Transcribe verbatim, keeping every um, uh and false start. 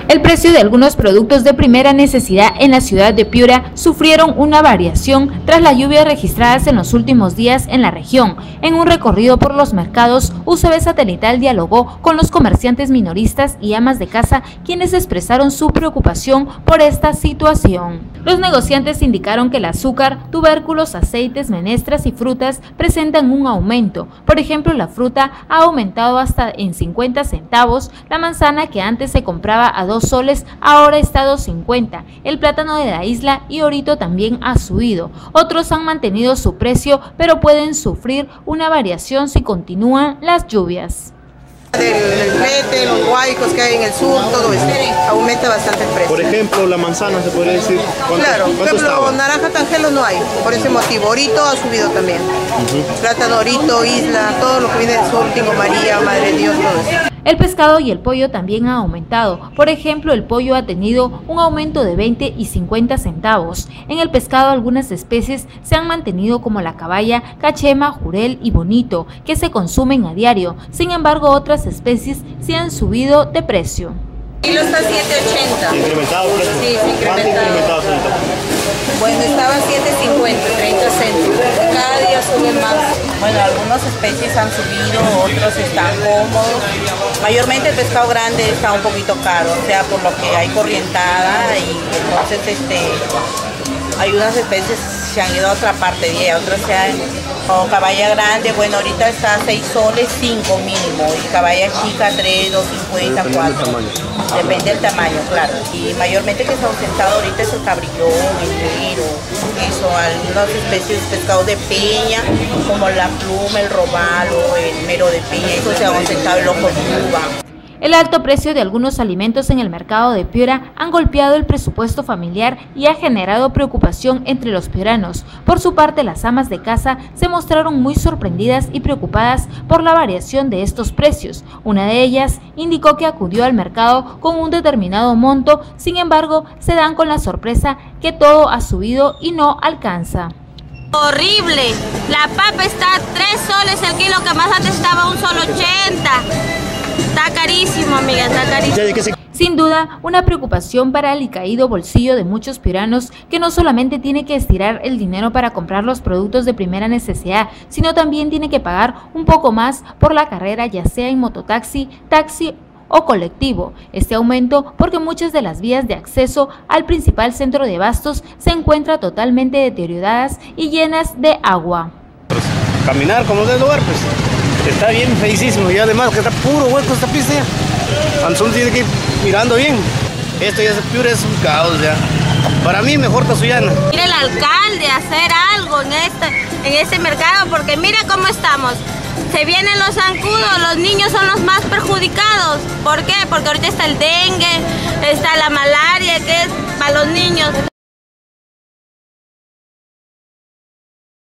El precio de algunos productos de primera necesidad en la ciudad de Piura sufrieron una variación tras las lluvias registradas en los últimos días en la región. En un recorrido por los mercados, U C B Satelital dialogó con los comerciantes minoristas y amas de casa, quienes expresaron su preocupación por esta situación. Los negociantes indicaron que el azúcar, tubérculos, aceites, menestras y frutas presentan un aumento. Por ejemplo, la fruta ha aumentado hasta en cincuenta centavos, la manzana, que antes se compraba a dos soles, ahora está a dos cincuenta. El plátano de la isla y orito también ha subido. Otros han mantenido su precio, pero pueden sufrir una variación si continúan las lluvias. El flete, los huaicos que hay en el sur, todo esto aumenta bastante el precio. Por ejemplo, la manzana, se podría decir. Claro, por ejemplo, naranja tangelo no hay, por ese motivo. Orito ha subido también. Uh-huh. Plátano, orito, isla, todo lo que viene del sur, Tingo María, Madre de Dios, todo eso. El pescado y el pollo también han aumentado. Por ejemplo, el pollo ha tenido un aumento de veinte y cincuenta centavos. En el pescado, algunas especies se han mantenido, como la caballa, cachema, jurel y bonito, que se consumen a diario. Sin embargo, otras especies se han subido de precio. El kilo está a siete ochenta. ¿Incrementado el precio? Sí, sí, incrementado. incrementado señorita? Bueno, estaba a siete cincuenta, treinta céntimos. Cada día sube más. Bueno, algunas especies han subido, otros están cómodos. Mayormente el pescado grande está un poquito caro, o sea, por lo que hay corrientada, y entonces este, hay unas especies que se han ido a otra parte y otras se han, como caballa grande, bueno, ahorita está a seis soles, cinco mínimo, y caballa chica tres, dos cincuenta, cuatro. Depende del tamaño, claro. Y mayormente que se ha ausentado ahorita es el cabrillón, el güiro, eso, algunas especies de pescado de peña, como la pluma, el robalo, el mero de peña, eso se ha ausentado, el ojo de uva. El alto precio de algunos alimentos en el mercado de Piura han golpeado el presupuesto familiar y ha generado preocupación entre los piuranos. Por su parte, las amas de casa se mostraron muy sorprendidas y preocupadas por la variación de estos precios. Una de ellas indicó que acudió al mercado con un determinado monto, sin embargo, se dan con la sorpresa que todo ha subido y no alcanza. Horrible, la papa está a tres soles el kilo, que más antes estaba a un solo ochenta. Está carísimo, amiga, está carísimo. Sin duda, una preocupación para el caído bolsillo de muchos piuranos, que no solamente tiene que estirar el dinero para comprar los productos de primera necesidad, sino también tiene que pagar un poco más por la carrera, ya sea en mototaxi, taxi o colectivo. Este aumento porque muchas de las vías de acceso al principal centro de abastos se encuentran totalmente deterioradas y llenas de agua. Caminar como del lugar, pues está bien feísimo, y además que está puro hueco esta pista ya. Anzón tiene que ir mirando bien. Esto ya se Piura, es un caos ya. Para mí mejor Tasuyana. Mira el alcalde hacer algo en este, en este mercado, porque mira cómo estamos. Se vienen los zancudos, los niños son los más perjudicados. ¿Por qué? Porque ahorita está el dengue, está la malaria, que es para los niños.